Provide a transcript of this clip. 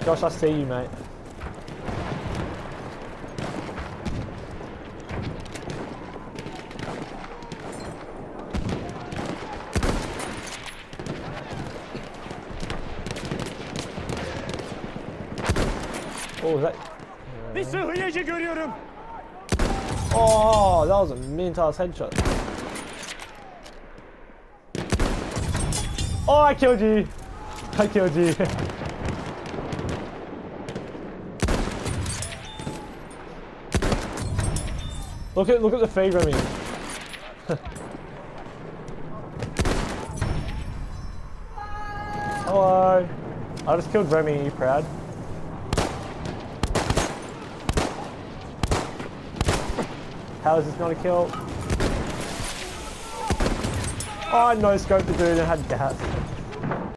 Josh, I see you, mate. Oh, was that? Bir sıhhiyeci görüyorum. Oh, that was a mean-ass headshot. Oh, I killed you. I killed you. Look at the feed, Remy. Hello. I just killed Remy. Are you proud? How is this not a kill? Oh, I no scoped the dude and had gas.